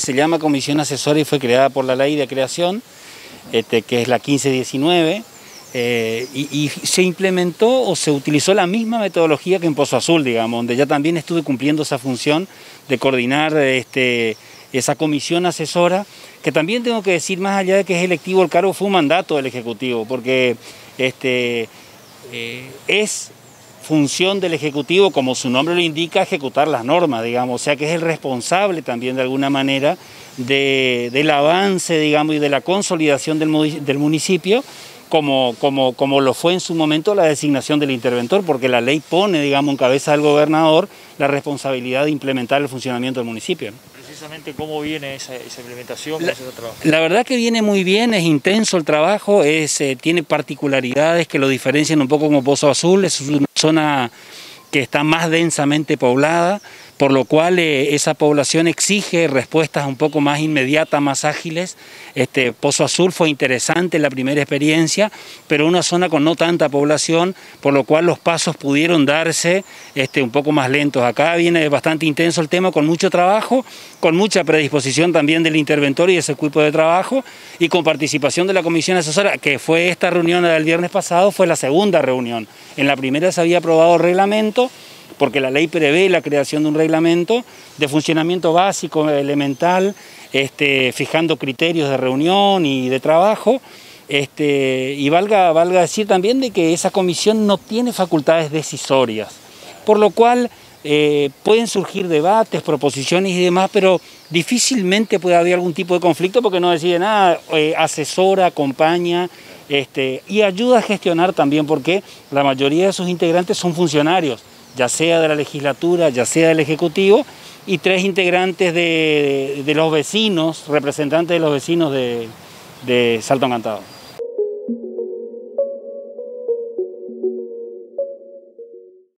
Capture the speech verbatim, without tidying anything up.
Se llama Comisión Asesora y fue creada por la Ley de Creación, este, que es la quince diecinueve, eh, y, y se implementó o se utilizó la misma metodología que en Pozo Azul, digamos, donde ya también estuve cumpliendo esa función de coordinar este, esa comisión asesora, que también tengo que decir, más allá de que es electivo el cargo, fue un mandato del Ejecutivo, porque este, eh, es función del Ejecutivo, como su nombre lo indica, ejecutar las normas, digamos, o sea que es el responsable también de alguna manera de, del avance, digamos, y de la consolidación del, del municipio, como, como, como lo fue en su momento la designación del interventor, porque la ley pone, digamos, en cabeza del gobernador la responsabilidad de implementar el funcionamiento del municipio. Precisamente, ¿cómo viene esa, esa implementación? La, ese trabajo? la verdad que viene muy bien, es intenso el trabajo, es, eh, tiene particularidades que lo diferencian un poco como Pozo Azul, es una zona que está más densamente poblada, por lo cual eh, esa población exige respuestas un poco más inmediatas, más ágiles. Este, Pozo Azul fue interesante la primera experiencia, pero una zona con no tanta población, por lo cual los pasos pudieron darse este, un poco más lentos. Acá viene bastante intenso el tema, con mucho trabajo, con mucha predisposición también del interventor y de ese equipo de trabajo, y con participación de la comisión asesora, que fue esta reunión del viernes pasado, fue la segunda reunión. En la primera se había aprobado el reglamento, porque la ley prevé la creación de un reglamento de funcionamiento básico, elemental, este, fijando criterios de reunión y de trabajo, este, y valga, valga decir también de que esa comisión no tiene facultades decisorias, por lo cual eh, pueden surgir debates, proposiciones y demás, pero difícilmente puede haber algún tipo de conflicto porque no decide nada, eh, asesora, acompaña, este, y ayuda a gestionar también, porque la mayoría de sus integrantes son funcionarios, ya sea de la legislatura, ya sea del Ejecutivo, y tres integrantes de, de, de los vecinos, representantes de los vecinos de, de Salto Encantado.